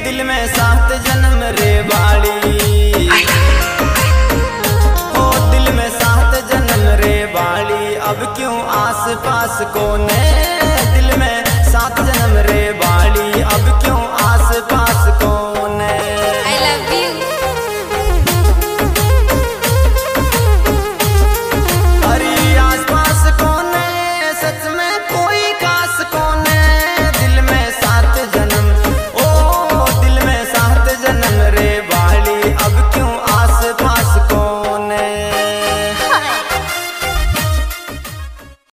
दिल में 7 जन्म रे बाली, हो दिल में 7 जन्म रे बाली। अब क्यों आस पास कोने, दिल में 7 जन्म रे बाली। अब क्यों